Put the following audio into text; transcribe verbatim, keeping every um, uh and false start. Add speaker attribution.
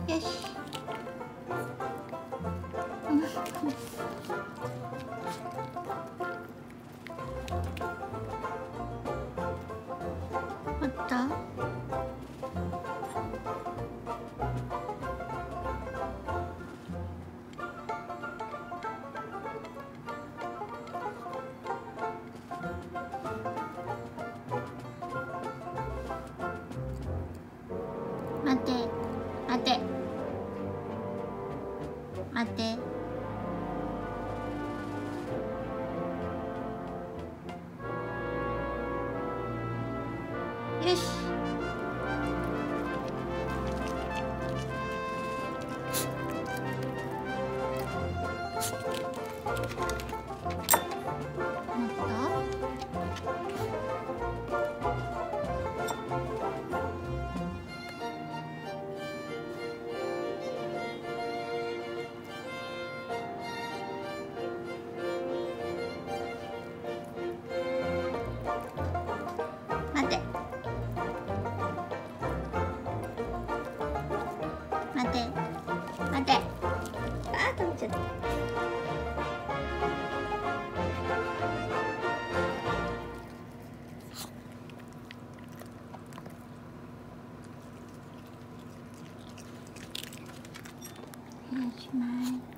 Speaker 1: よし。あった？待て待て待て。よし。待て待て待て。あー、食べちゃった。お願いします。